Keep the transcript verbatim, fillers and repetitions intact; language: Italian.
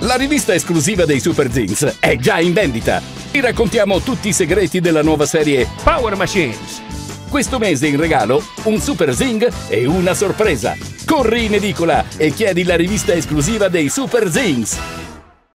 La rivista esclusiva dei Superthings è già in vendita. Vi raccontiamo tutti i segreti della nuova serie Power Machines. Questo mese in regalo un Superthing e una sorpresa. Corri in edicola e chiedi la rivista esclusiva dei Superzings.